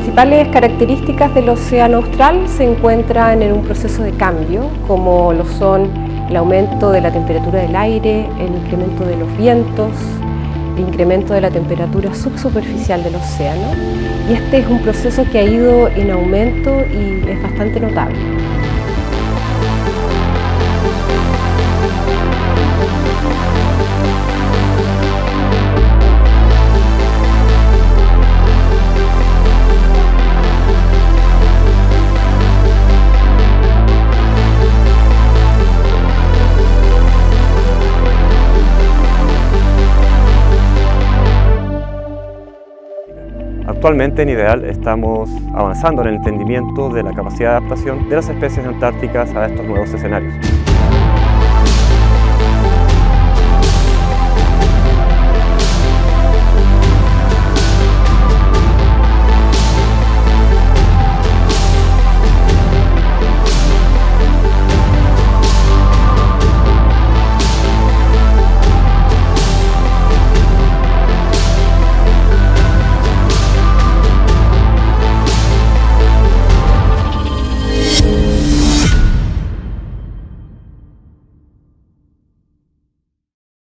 principales características del océano austral se encuentran en un proceso de cambio, como lo son el aumento de la temperatura del aire, el incremento de los vientos, el incremento de la temperatura subsuperficial del océano. Y este es un proceso que ha ido en aumento y es bastante notable. Actualmente en IDEAL estamos avanzando en el entendimiento de la capacidad de adaptación de las especies antárticas a estos nuevos escenarios.